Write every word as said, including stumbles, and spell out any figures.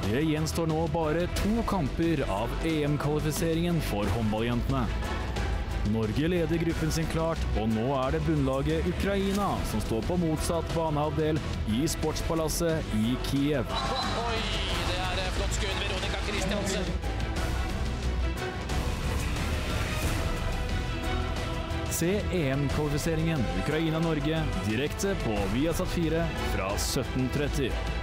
Det gjenstår nå bare to kamper av E M-kvalifiseringen for håndballjentene. Norge leder gruppen sin klart, og nå er det bunnlaget Ukraina som står på motsatt banehalvdel i Sportspalasset i Kiev. Oi, det er flott skudd, Veronica Kristiansen. Se E M-kvalifiseringen Ukraina-Norge direkte på Viasat fire fra sytten tretti.